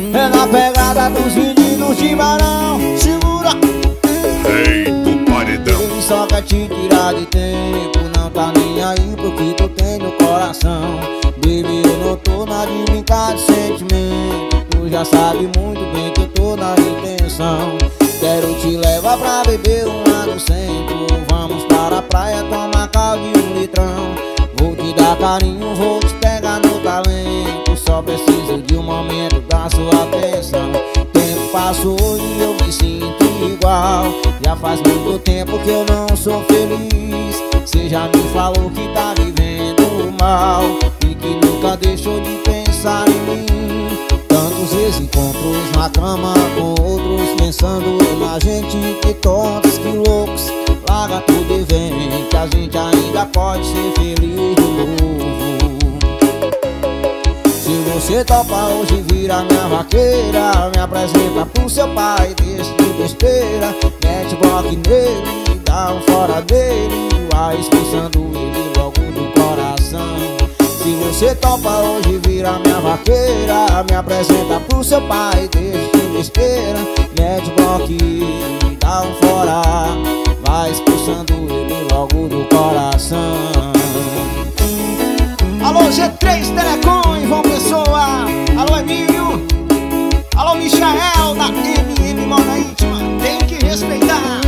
É na pegada dos meninos de Barão. Segura! Rei do paredão. Ele só quer te tirar de tempo, não tá nem aí pro que tu tem no coração. Baby, eu não tô na de brincar de sentimento. Tu já sabe muito bem que eu tô na intenção. Quero te levar pra beber lá no centro. Vamos para a praia tomar caldo e um litrão. Vou te dar carinho, vou te pegar no talento. Só preciso de um momento da sua atenção. Tempo passou e eu me sinto igual. Já faz muito tempo que eu não sou feliz. Cê já me falou que tá vivendo mal e que nunca deixou de pensar em mim. Tantos desencontros na cama com outros, pensando na gente, que tontos, que loucos. Larga tudo e vem, que a gente ainda pode ser feliz de novo. Se você topa hoje, vira minha vaqueira. Me apresenta pro seu pai, deixa de besteira. Mete bloco nele, dá um fora dele. Vai expulsando ele logo do coração. Se você topa hoje, vira minha vaqueira. Me apresenta pro seu pai, deixa de besteira. Mete bloco e dá um fora. Vai expulsando ele logo do coração. Alô G3 Telecom e João Pessoa. Alô Emílio. Alô Michael da MM Moda Íntima. Tem que respeitar.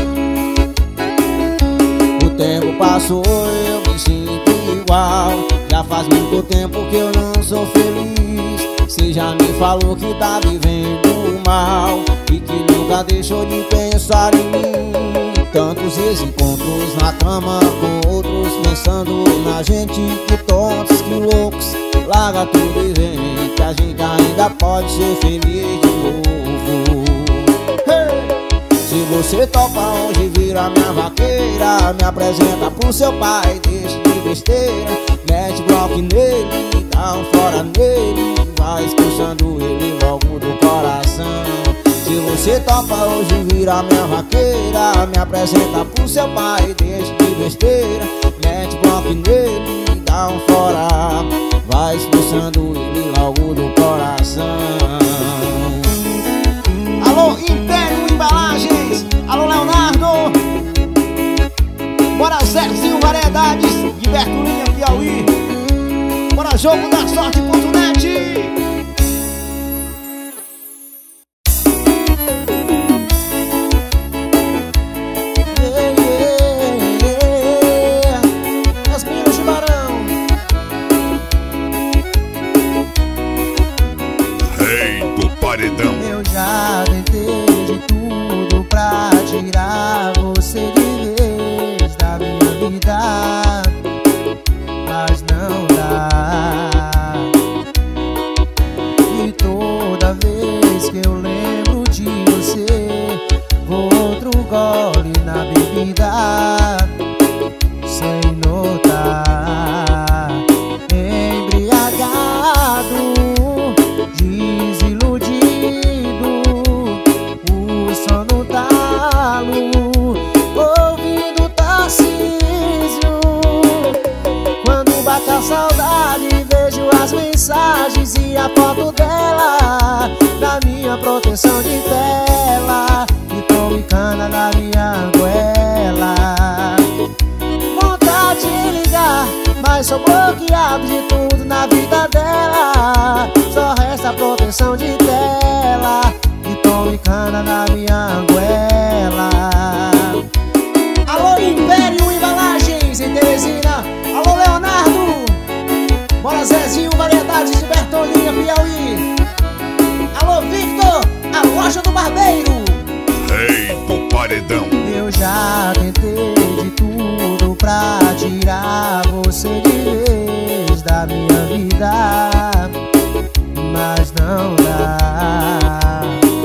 O tempo passou, eu me sinto igual. Já faz muito tempo que eu não sou feliz. Cê já me falou que tá vivendo mal e que nunca deixou de pensar em mim. Tantos desencontros na cama com outros, pensando na gente, que tontos, que loucos. Larga tudo e vem, que a gente ainda pode ser feliz de novo. Hey! Se você topa hoje, vira minha vaqueira. Me apresenta pro seu pai, deixa de besteira. Mete bloco nele, dá um fora nele. Vai expulsando ele logo do coração. Se você topa hoje, vira minha vaqueira. Me apresenta pro seu pai, deixa de besteira. Mete bloco nele, dá um fora. Vai expulsando ele logo do coração. Alô Império Embalagens. Alô Leonardo. Bora Zezinho Variedades de Bertolinha, Piauí. Bora Jogo da Sorte.net. Eu já tentei de tudo pra tirar você de vez da minha vida, mas não dá. E toda vez que eu lembro de você, vou outro gole na bebida, sem notar, embriagado, desiludido, o sono talo, ouvindo Tarcísio. Quando bate a saudade, vejo as mensagens e a foto dela na minha proteção de tela, e tomo cana na minha goela. Vontade de ligar, mas sou bloqueado de tudo na vida dela. Só resta a proteção de tela, e tome cana na minha goela. Alô Império Embalagens em Teresina. Alô Leonardo. Bora Zezinho Variedades de Bertolinha, Piauí. Alô Victor, a loja do barbeiro. Rei do paredão. Eu já tentei de tudo pra tirar você de vez da minha vida, mas não dá.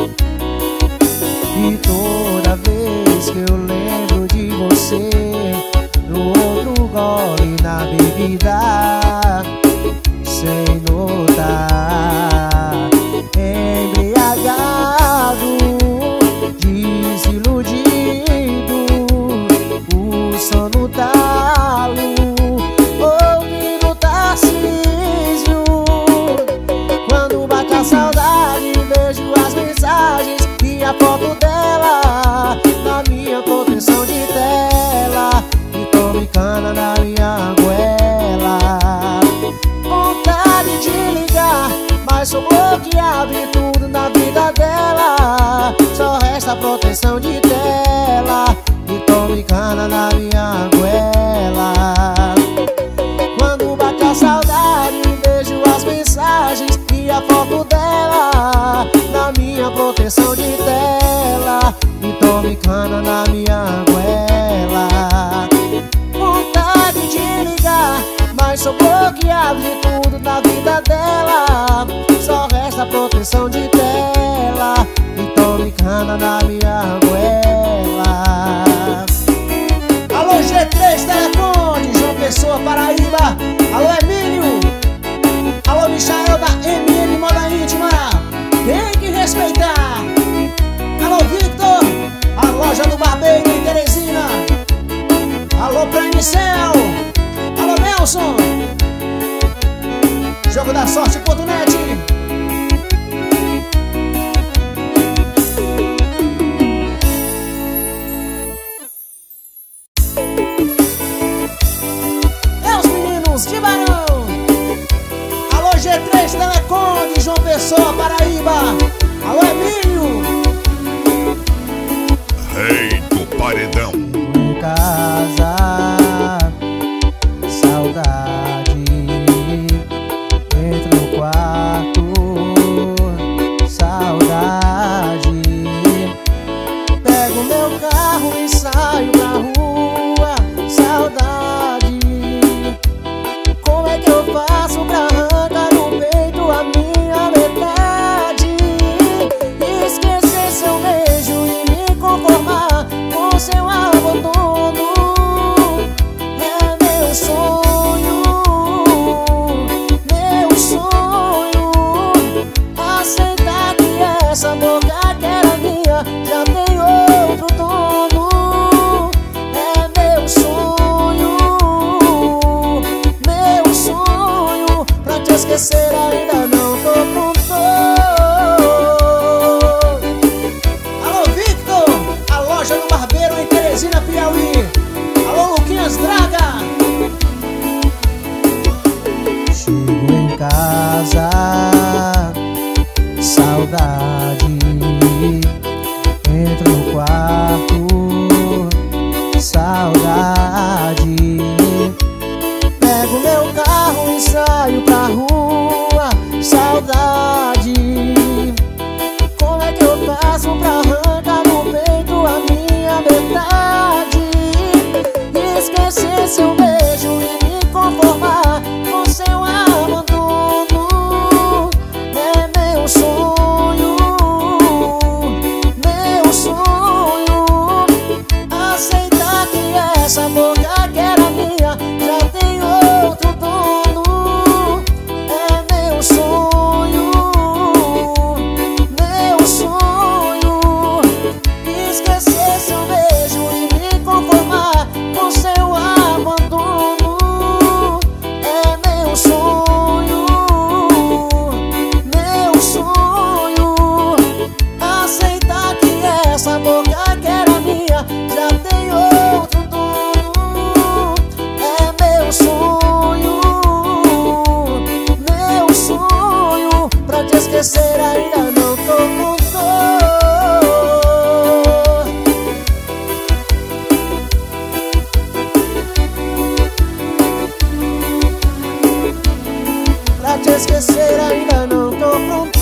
E toda vez que eu lembro de você, no outro gole na bebida, sem notar, embriagado, desiludido, o sono talo, ouvindo Tarcísio. Quando bate a saudade, mas sou bloqueado e tudo na vida dela. Só resta proteção de tela e tome cana na minha goela. Quando bate a saudade, vejo as mensagens e a foto dela na minha proteção de tela e tome cana na minha goela. Vontade de ligar, mas sou bloqueado de tudo na vida dela. Só resta proteção de tela e tome cana na minha goela. Alô G3 Telefone, João Pessoa, Paraíba. Alô Emílio. Alô Michael da MN Moda Íntima. Tem que respeitar. Alô Victor, a loja do barbeiro em Teresina. Alô Planicel. Alô Nelson, Jogo da Sorte.net. É os meninos de Barão. Alô G3 Telecom de João Pessoa, Paraíba. Alô Emílio. Rei do Paredão. Em casa, saudade. Entro no quarto, saudade. Pego meu carro e saio pra rua, saudade. Como é que eu faço pra arrancar no peito a minha metade? Esquecer seu beijo e me conformar com seu abandono. É meu sonho, aceitar que essa boca que era minha já tem outro dono. É meu sonho, pra te esquecer ainda não tô pronto. Alô Victor, a loja do barbeiro em Teresina, Piauí. Alô Luquinhas Draga. Chego em casa, saudade. Entro no quarto, saudade. Pego meu carro e saio pra rua, saudade. Como é que eu faço pra arrancar no peito a minha metade? Esquecer seu beijo e me conformar com seu abandono. É meu sonho, aceitar que essa boca que era minha já tem outro dono. É meu sonho, esquecer seu beijo e me conformar com seu abandono. É meu sonho, aceitar que essa boca que era minha já tem outro dono. É meu sonho, pra te esquecer ainda não tô pronto. Pra te esquecer ainda não tô pronto.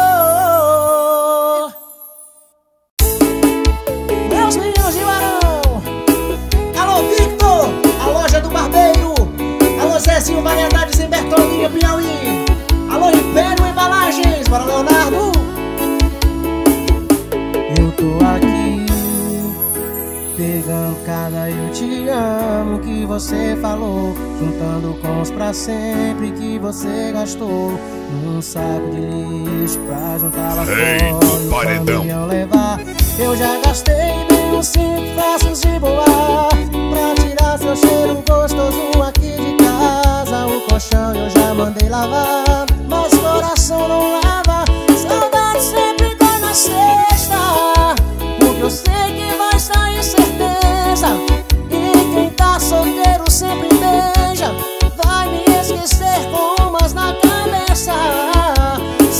Meus meninos de Barão. Alô Victor, a loja do barbeiro. Alô Zezinho Variedades em Bertolínia, Piauí. Alô Império Embalagens, para Leonardo. Eu tô aqui pegando cada eu te amo que você falou, juntando com os pra sempre que você gastou num saco de lixo pra juntar lá fora e o caminhão levar. Eu já gastei bem uns 5 peças de boa pra tirar seu cheiro gostoso aqui de casa. O colchão eu já mandei lavar, mas coração não lava. Saudade sempre dói na sexta, porque eu sei que vai sair certeza. E quem tá solteiro sempre beija, vai me esquecer com umas na cabeça.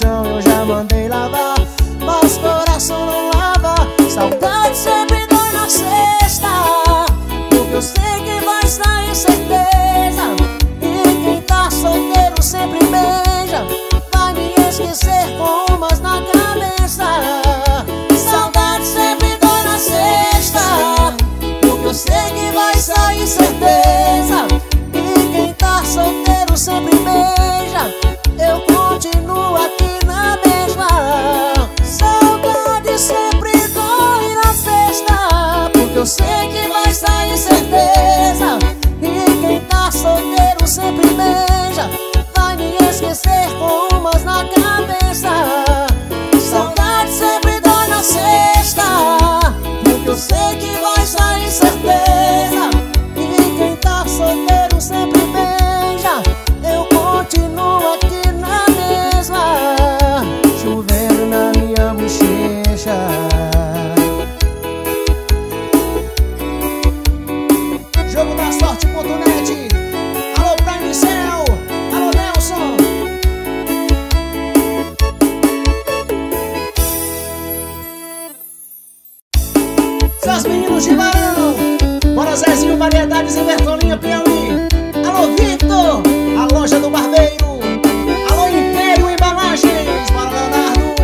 chão eu já mandei lavar, mas coração não lava. Saudade sempre dói na sexta, porque eu sei que vai sair certeza. E quem tá solteiro sempre beija, vai me esquecer com umas na cabeça. Saudade sempre dói na sexta, porque eu sei que vai sair certeza. E quem tá solteiro sempre beija, eu continuo aqui na mesma. Saudade sempre dói na sexta, porque eu sei que vai sair certeza. E quem tá solteiro sempre beija, vai me esquecer com umas na cabeça. Saudade sempre dói na sexta, porque eu sei que vai sair certeza. E quem tá solteiro sempre beija, eu continuo aqui na mesma. Chovendo na minha bochecha, Jogo da Sorte.net. Alô, Prime Cell. Alô, Nelson. Seus meninos de Barão. Bora, Zezinho, Variedades em Bertolinha, Piauí. Alô, Victor, a loja do barbeiro. Alô, Império Embalagens. Bora, Leonardo.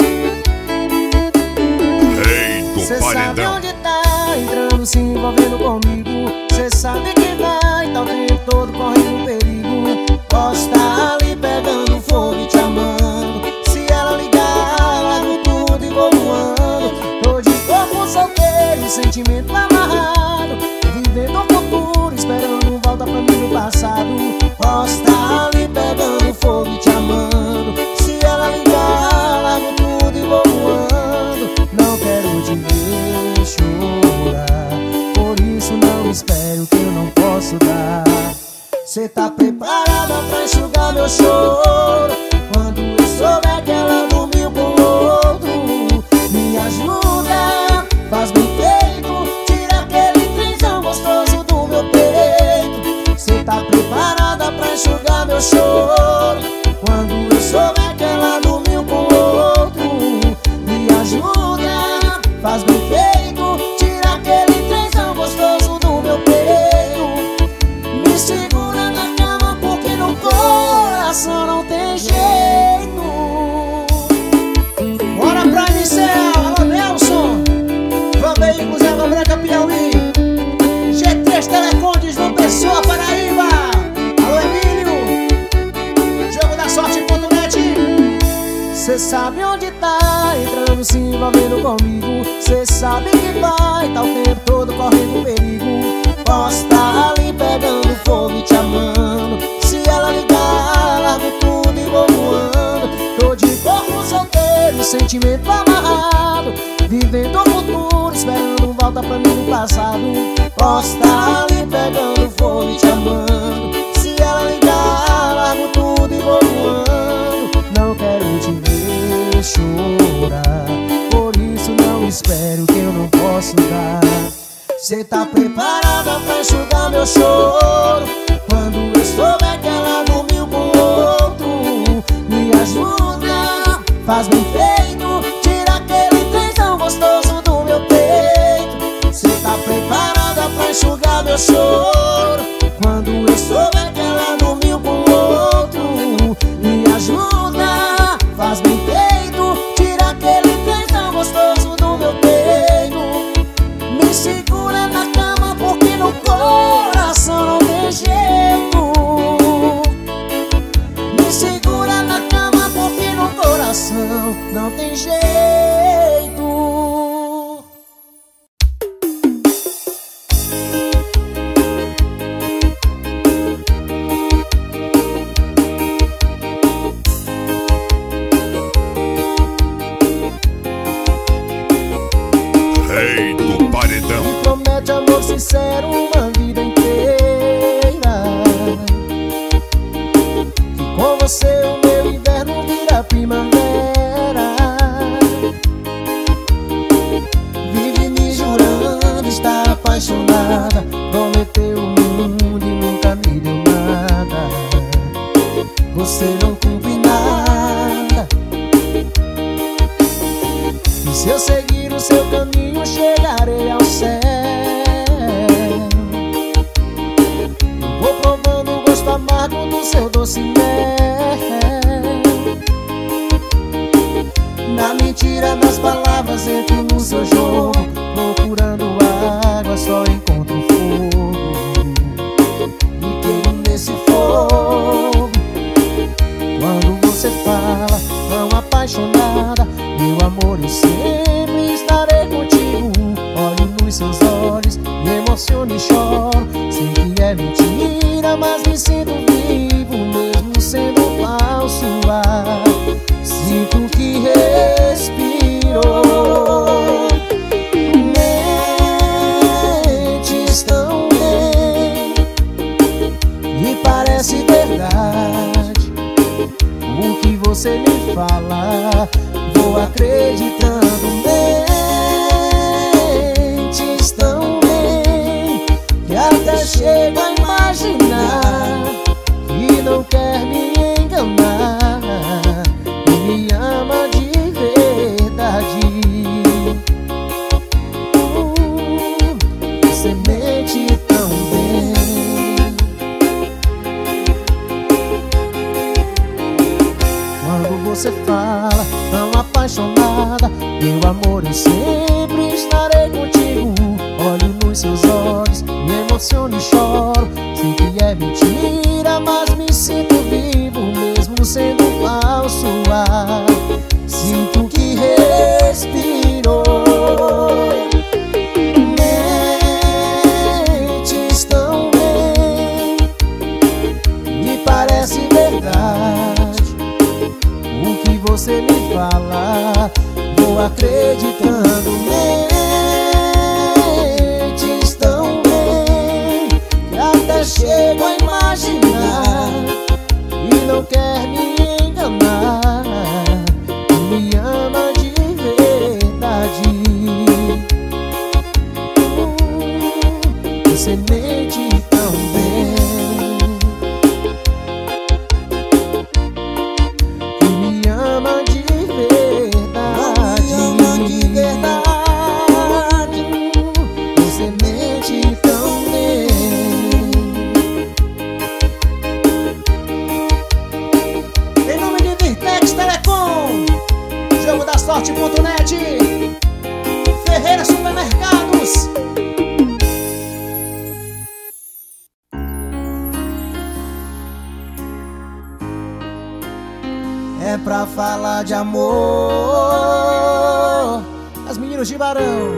Rei do Cê sabe Paredão. onde tá entrando, se envolvendo comigo. Cê sabe que vai, tá o tempo todo correndo perigo. Posso tá ali pegando fogo e te amando. Se ela ligar, largo tudo e vou voando. Tô de corpo solteiro, sentimento amarrado, vivendo o futuro, esperando volta pra mim no passado. Posso tá ali pegando fogo e te amando. Se ela ligar, largo tudo e vou voando. Não quero te ver chorar, por isso não espero que eu não posso dar. Cê tá preparada pra enxugar meu choro quando eu souber que ela dormiu com outro? Me ajuda, faz bem feito, tira aquele trenzão gostoso do meu peito. Cê tá preparada pra enxugar meu choro quando eu souber que ela dormiu com outro? Me ajuda, faz bem feito, tira aquele trenzão gostoso do meu peito. Me segura na cama porque no coração não tem jeito. Bora, Prime Cell. Alô, Nelson. Van Veículos, Água Branca, Piauí. G3 Telecondes, João Pessoa, Paraíba. Alô, Emílio. Jogo da Sorte.net. Cê sabe onde tá entrando, se envolvendo comigo. Cê sabe que vai, tá o tempo todo correndo perigo. Posso tá ali pegando fogo e te amando. Se ela ligar, largo tudo e vou voando. Tô de corpo solteiro, sentimento amarrado, vivendo o futuro, esperando volta pra mim no passado. Posso tá ali pegando fogo e te amando. Se ela ligar, largo tudo e vou voando. Não quero te ver chorar, por isso não espero que eu não posso dar. Cê tá preparada pra enxugar meu choro quando eu souber que ela dormiu com outro? Me ajuda, faz bem feito, tira aquele trenzão gostoso do meu peito. Cê tá preparada pra enxugar meu choro quando eu souber que ela dormiu com outro? Me ajuda, faz bem feito, tira aquele trenzão gostoso do meu peito. Me segura na cama porque no coração não tem jeito. Me segura na cama porque no coração não tem jeito. Rei do Paredão. Me promete amor sincero uma vida inteira, que com você o meu inverno vira primavera. Vive me jurando estar apaixonada, prometeu o mundo e nunca me deu nada. Você não cumpre nada, só encontro fogo e queimo nesse fogo. Quando você fala tão apaixonada, meu amor, eu sempre estarei contigo. Olho nos seus olhos, me emociono e choro. Sei que é mentira, mas me sinto vivo, mesmo sendo falso ar. Sinto que respirou. Mentes tão bem, e parece verdade o que você me fala, vou acreditando. Mentes tão bem, que até chego a imaginar que não quer me enganar e me ama de verdade. Você mente tão bem. Quando você fala tão apaixonada, meu amor, eu sempre estarei contigo. Olho nos seus olhos, me emociono e choro. Sei que é mentira, mas me sinto vivo, mesmo sendo falso ar. Sinto que respirou. Mentes tão bem, e parece verdade o que você me fala, vou acreditando. Mentes tão bem, que até chego a imaginar e não quer me enganar e me ama de verdade. Você mente tão bem e me ama de verdade. Me ama de verdade. Você mente tão bem. Em nome de Virtex Telecom, Jogo da Sorte.net, Ferreira Supermercados. É pra falar de amor, as meninas de Barão.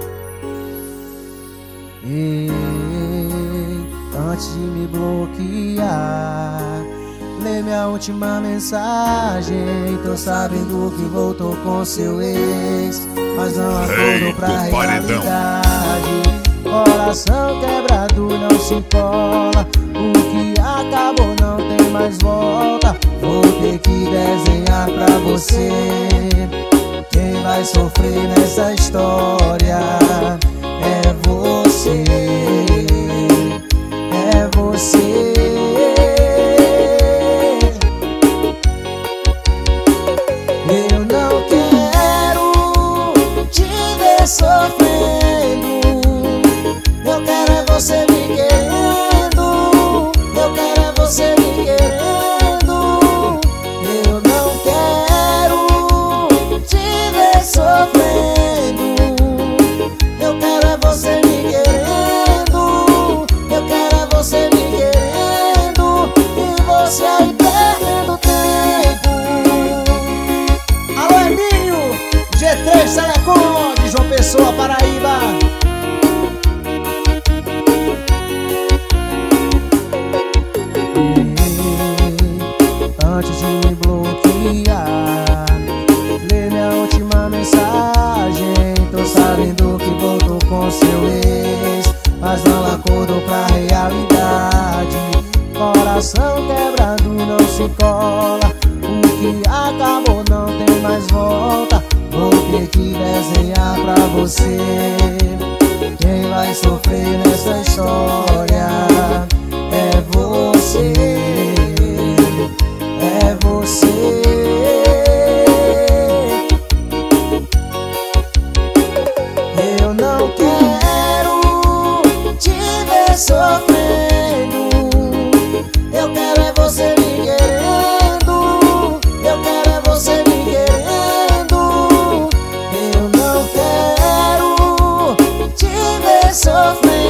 Ei, antes de me bloquear, lê minha última mensagem. Tô sabendo que voltou com seu ex, mas não acordou pra realidade. Coração quebrado não se cola, o que acabou não tem mais volta. Vou ter que desenhar pra você. Quem vai sofrer nessa história é você. É você. Eu não quero te ver sofrendo. Eu quero é você me querendo. Eu quero é você me querendo. Eu não quero te ver sofrendo. Eu quero é você me querendo. Eu quero é você me querendo. E você aí perdendo tempo. Alô, Emílio, G3 Telecom, de João Pessoa, Paraíba. Antes de me bloquear, lê minha última mensagem. Tô sabendo que voltou com seu ex, mas não acordou pra realidade. Coração quebrado não se cola, o que acabou não tem mais volta. Vou ter que desenhar pra você. Quem vai sofrer nessa história é você. É você. Eu não quero te ver sofrendo. Eu quero é você me querendo. Eu quero é você me querendo. Eu não quero te ver sofrendo.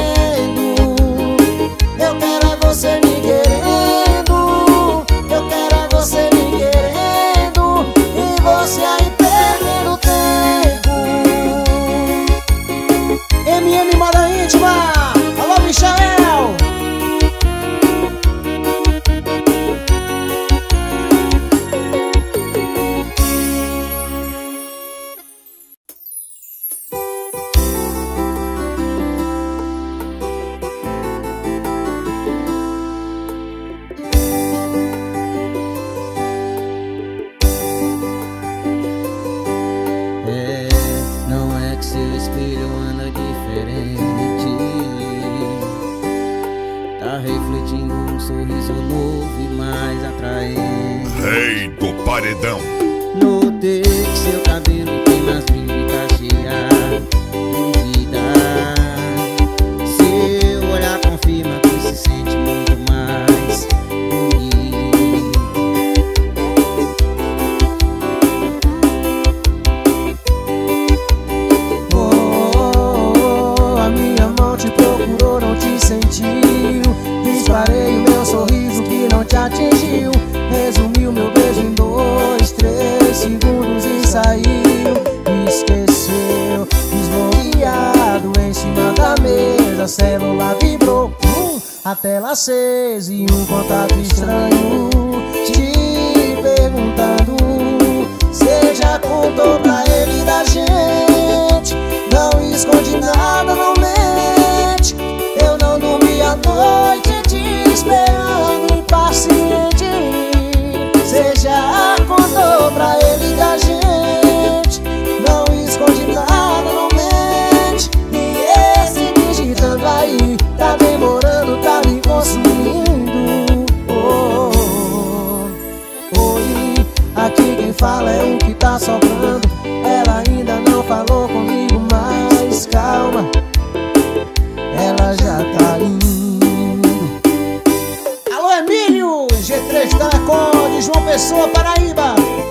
Tá refletindo um sorriso novo e mais atraente. Rei do paredão. Notei que seu cabelo tem mais brilho e tá cheia de vida. Seu olhar confirma que se sente muito mais bonito. A minha mão te procurou, não te sentiu. Disparei o meu sorriso que não te atingiu. Resumi o meu beijo em 2, 3 segundos e saiu. Me esqueceu, desbloqueado em cima da mesa. Celular vibrou, a tela acesa e um contato estranho te perguntando. Cê já contou pra ele da gente? Não esconde nada, não mente. Eu não dormi a noite te esperando impaciente. Cê já contou pra ele da gente? Não esconde nada, não mente. E esse digitando aí tá demorando, tá me consumindo. Oi, aqui quem fala é o que tá sobrando. Ela ainda não falou comigo, mas calma, ela já tá indo. Alô, Emílio, G3 Telecom de João Pessoa, Paraíba.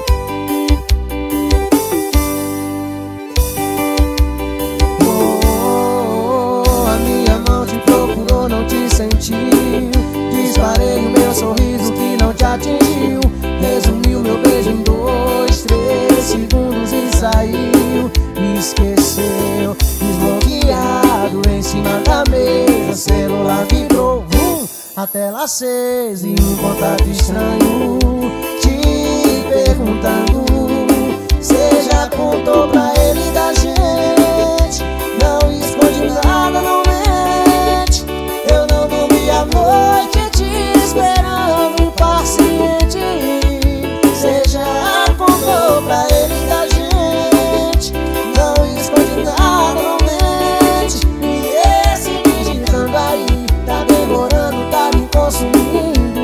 A minha mão te procurou, não te sentiu. Disparei o meu sorriso que não te atingiu. Resumi o meu beijo em 2, 3 segundos e saiu. Me esqueceu, desbloqueado em cima da mesa. Celular vibrou, a tela acesa e um contato estranho te perguntando. Cê já contou pra ele da gente? Não esconde nada, não mente. Eu não dormi a noite te esperando impaciente. Cê já contou pra ele da gente? Não esconde nada, não mente. E esse digitando aí tá demorando, tá me consumindo.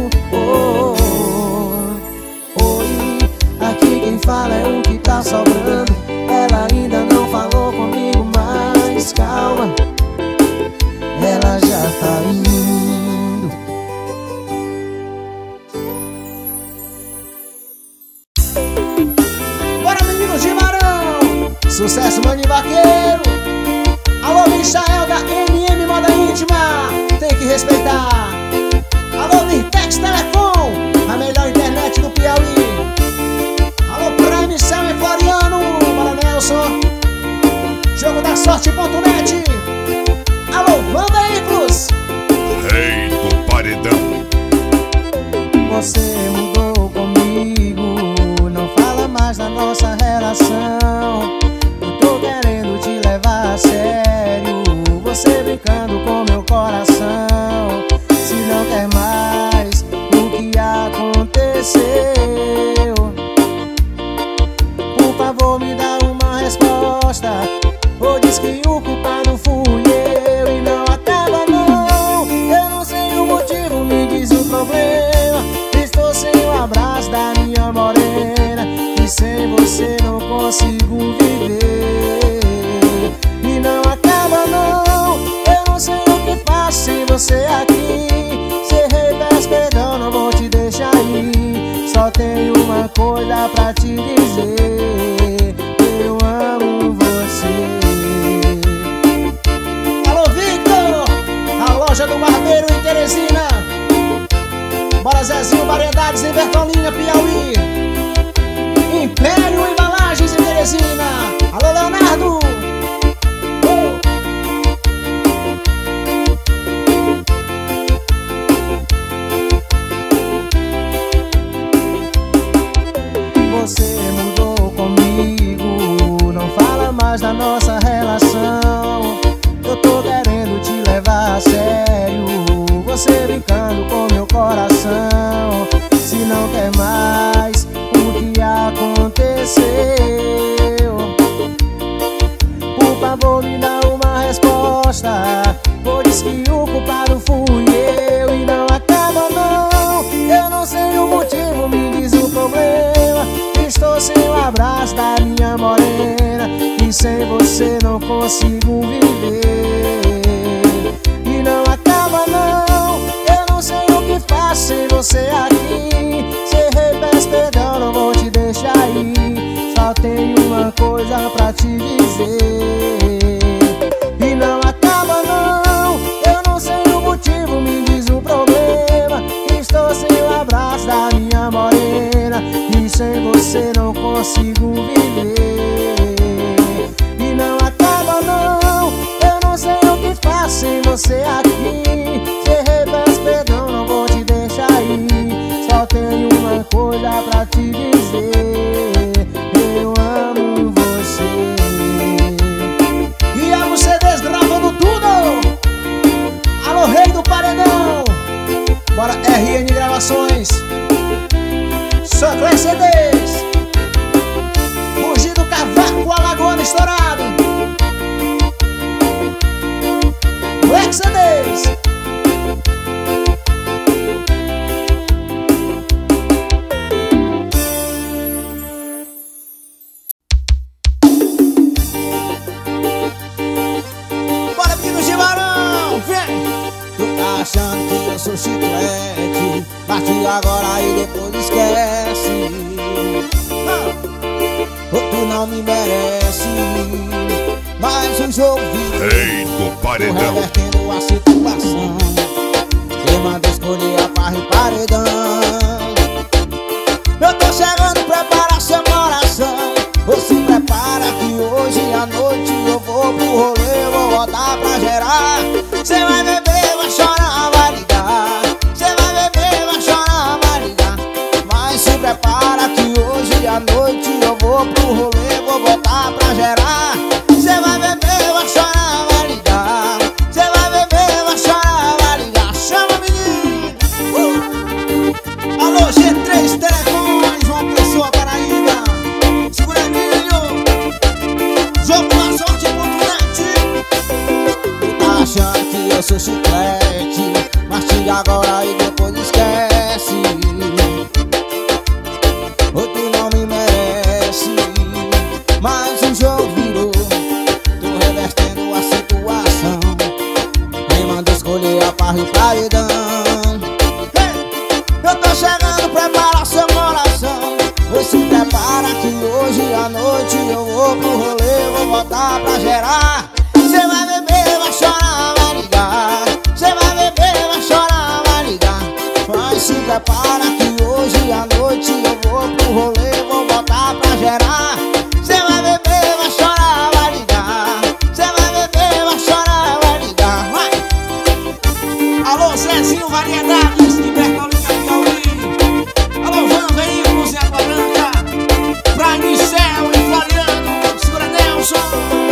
Oi, aqui quem fala é o que tá sobrando. Ela ainda não falou comigo, mas calma, ela já tá indo. Bora, meninos de Marão! Sucesso, Mani Vaqueiro! Alô, Michael da MM Moda Íntima! Tem que respeitar! Alô, Virtex Telecom! A melhor internet do Piauí! Alô, Prime Cell e Floriano! Bora, Nelson! Jogo da Sorte.net! Alô, Van Veículos! Rei do paredão. Você mudou comigo, não fala mais da nossa relação. Eu tô querendo te levar a sério, você brincando com meu coração. Se não quer mais, o que aconteceu? Por favor, me dá uma resposta. Ou diz que o culpado fui eu e não acaba não. Eu não sei o motivo, me diz o problema. Estou sem o abraço da minha morena e sem você não consigo viver. E não acaba não. Eu não sei o que faço sem você aqui. Se errei, peço perdão, não vou te deixar ir. Só tenho uma coisa pra te dizer: eu amo você. Alô, Victor! A loja do Barbeiro em Teresina. Bora, Zezinho, variedades em Bertolina, Piauí. Império Embalagens em Teresina. Alô, Leonardo! Você mudou comigo, não fala mais da nossa relação. Eu tô querendo te levar a sério, você brincando com meu coração. Se não quer mais, o que aconteceu? Por favor, me dá uma resposta. Ou diz que o culpado fui eu Eu não sei o motivo, me diz o problema. Estou sem o abraço da minha morena, e sem você não consigo viver. E não acaba não, eu não sei o que faço sem você aqui. Se peço perdão, não vou te deixar ir. Só tenho uma coisa pra te dizer. E não acaba não, eu não sei o motivo, me diz o problema. Estou sem o abraço da minha morena, e sem você não consigo viver. E não acaba não, eu não sei o que faço sem você aqui. Se peço perdão, não vou te deixar ir. Só tenho uma coisa pra te dizer: eu amo você. E amo CDs gravando tudo. Alô, rei do paredão. Bora RN Gravações. Socler CDs. Fugir do cavaco, Alagoana estourado. Black CDs. Bora, menino Gimarão, vem! Tu tá achando que eu sou chiclete, bate agora e depois esquece. Tu não me merece, mas o jogo vive. Rei do Tô paredão. revertendo a situação. Quem manda escolher a barra e paredão. Eu tô chegando, prepara seu coração. Ou se prepara que hoje à noite eu vou pro rolê, eu vou botar pra gerar. Cê vai beber, vai chorar, vai ligar. Cê vai beber, vai chorar, vai ligar. Mas se prepara que hoje à noite eu vou pro rolê, vou botar pra gerar. Cê vai beber, vai chorar, vai ligar. Cê vai beber, vai chorar, vai ligar. Chama, menino! Alô, G3 Telecoms, uma pessoa Paraíba. Segura milho. Jogo da sorte.net. Tu tá achando que eu sou chiclete, mastiga agora e depois esquece. Ou tu não me merece, mas o jogo virou. Tô revertendo a situação. Quem manda escolher a barra e paredão. Eu tô chegando, prepara seu coração. Ou se prepara que hoje à noite eu vou pro rolê, vou botar pra gerar. Cê vai beber, vai chorar, vai ligar. Cê vai beber, vai chorar, vai ligar. Mas se prepara que hoje à noite eu vou pro rolê, vou botar pra gerar. Cê vai beber, vai chorar, vai ligar. Cê vai beber, vai chorar, vai ligar. Vai! Alô, Zezinho Variedades de Bertolina, Piauí. Alô, Van Veículos e Água Branca. Prime Céu e Floriano. Segura Nelson.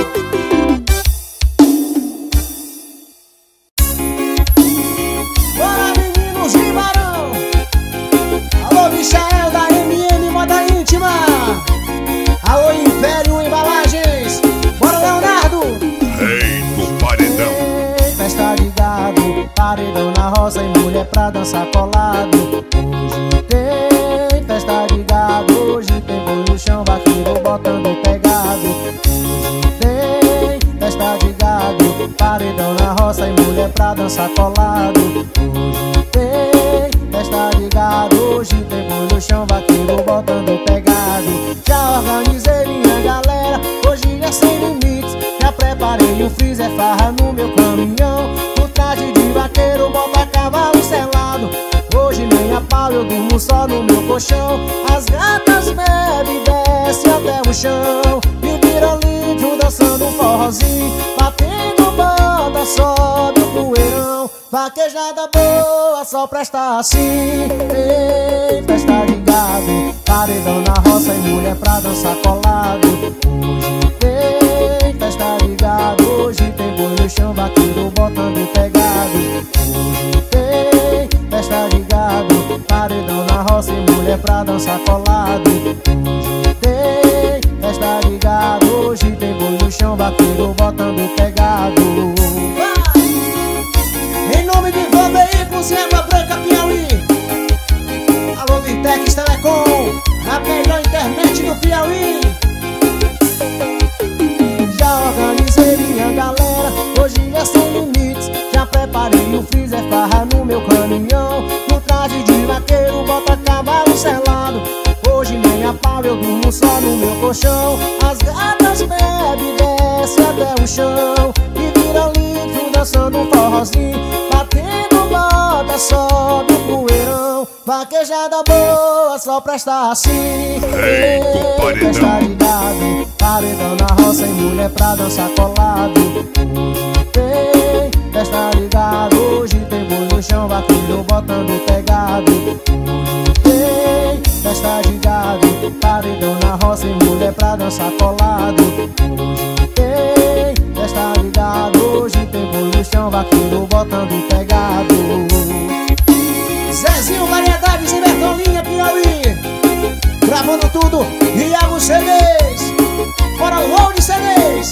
Bora, meninos de Barão. Alô, Michael da MM Moda Íntima. Alô, Império Embalagens. Bora, Leonardo. Rei do paredão. Festa de gado, paredão na roça e mulher pra dançar colado. Hoje tem festa de gado, hoje tem boi no chão, vaqueiro botando pegado. Hoje tem festa de gado, paredão na roça e mulher pra dançar colado. Hoje tem festa de gado, hoje tem boi no chão, vaqueiro botando pegado. Já organizei minha galera, hoje é sem limites. Já preparei o freezer, farra no meu caminhão. O traje de vaqueiro, bota cavalo selado. Hoje nem a pau, eu durmo só no meu colchão. As gatas bebem, desce até o chão e vira litro dançando um forrozinho. Batendo banda, sobe o poeirão. Vaquejada boa, só presta assim. Tem festa de gado, paredão na roça e mulher pra dançar colado. Hoje tem festa de gado, hoje tem boi no chão, vaqueiro botando pegado. Hoje tem festa de gado, paredão na roça e mulher pra dançar colado. Hoje tem festa de gado, hoje tem boi no chão, vaqueiro botando pegado. Vai! Em nome de Van Veículos e Água Branca, Piauí. colchão. As gatas bebem, desce até o chão e vira líquido dançando um forrozinho. Batendo bota, sobe o poeirão. Vaquejada boa, só presta assim. Eita, paredão. Está ligado, paredão na roça e mulher pra dançar colado. Hoje tem, está ligado, hoje tem boi no chão, vaqueiro botando pegado. Hoje tem, está ligado, paredão na roça e mulher pra dançar colado. Hoje tem, está ligado, hoje tem boi no chão, vaqueiro botando pegado. Zezinho Variedades em Bertolinha, Piauí, gravando tudo, Iago CDs. Bora logo de CDs.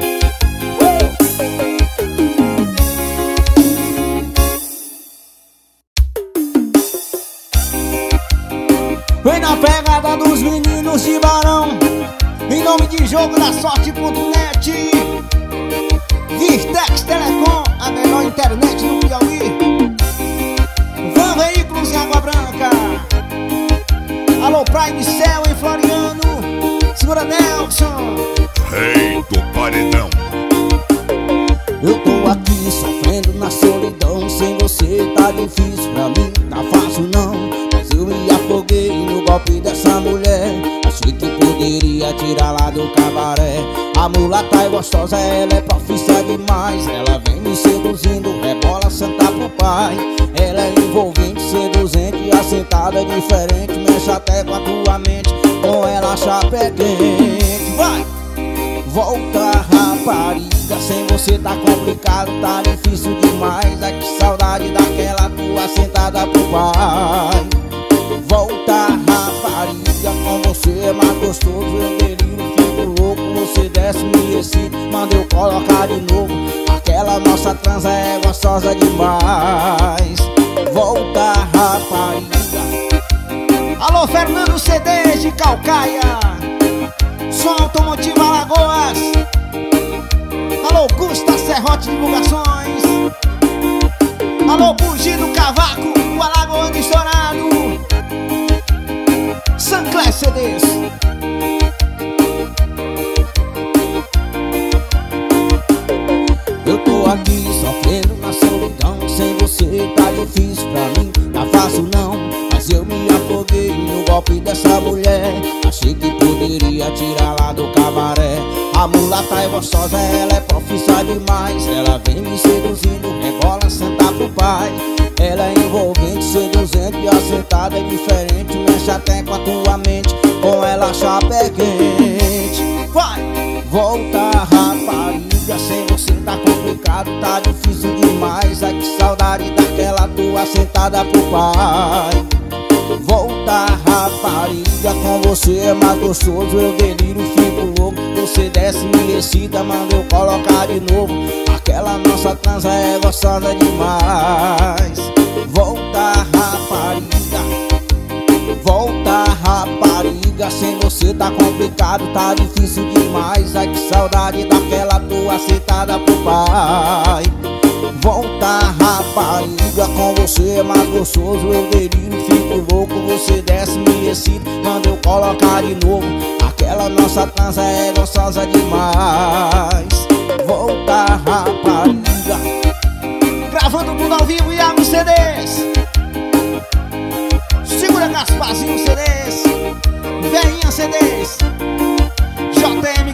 Vem na pegada dos meninos de Barão, em nome de Jogo da Sorte.net. Virtex Telecom, a melhor internet do Piauí. Van Veículos em Água Branca. Alô Prime Cell em Floriano. Segura Nelson. Rei do paredão. Eu tô aqui sofrendo na solidão. Sem você tá difícil pra mim, tá fácil não. Mas eu me afoguei no golpe dessa mulher. Achei que poderia tirar lá do cabaré. A mulata é gostosa, ela é profissa demais. Ela vem me seduzindo, rebola, senta pro pai. Ela é envolvente, seduzente, assentada é diferente. Mexe até com a tua mente, com ela a chapa é quente. Vai! Volta, rapariga, sem você tá complicado, tá difícil demais. Ai, que saudade daquela tua sentada pro pai. Volta, rapariga, com você é mais gostoso. Eu deliro, fico louco, você desce, me excita, manda eu colocar de novo. Aquela nossa transa é gostosa demais. Volta, rapariga. Alô, Fernando CDs de Calcaia, Som Automotivo Alagoas. Alô, Gusta Serrote Divulgações. Alô, Bugido Cavaco, o Alagoano estourado. Sancler CDs. Eu tô aqui sofrendo na solidão. Sem você tá difícil pra mim, tá fácil não. Mas eu me afoguei no golpe dessa mulher. Achei que poderia tirar lá do cabaré. A mulata é gostosa, ela é profissa demais. Ela vem me seduzindo, rebola, senta pro pai. Ela é envolvente, seduzente, assentada é diferente. Mexe até com a tua mente, com ela a chapa é quente. Vai! Volta, rapariga, sem você tá complicado, tá difícil demais. Ai, que saudade daquela tua sentada pro pai. Volta, rapariga, com você é mais gostoso. Eu deliro, fico louco, você desce, me excita, manda eu colocar de novo. Aquela nossa transa é gostosa demais. Volta, rapariga. Volta, rapariga, sem você tá complicado, tá difícil demais. Ai, que saudade daquela tua sentada pro pai. Volta, rapariga, com você é mais gostoso. Eu deliro, fico louco, você desce, me excita, manda eu colocar de novo. Aquela nossa transa é gostosa demais. Volta, rapariga. Gravando tudo ao vivo e Iago CDs. Segura Gasparzinho CDs. Veinha CDs. JM